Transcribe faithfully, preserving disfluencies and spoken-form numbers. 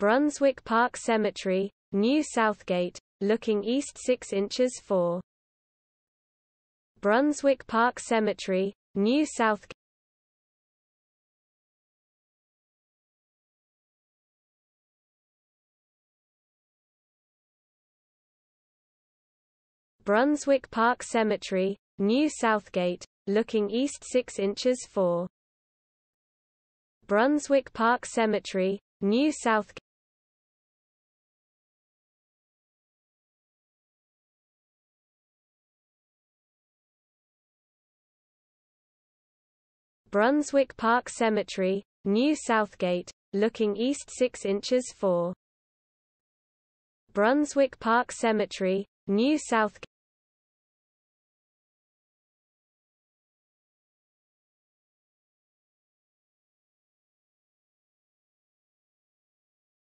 Brunswick Park Cemetery, New Southgate, looking east six inches four. Brunswick Park Cemetery, New Southgate. Brunswick Park Cemetery, New Southgate, looking east six inches four. Brunswick Park Cemetery, New Southgate. Brunswick Park Cemetery, New Southgate, looking east six inches four. Brunswick Park Cemetery, New Southgate.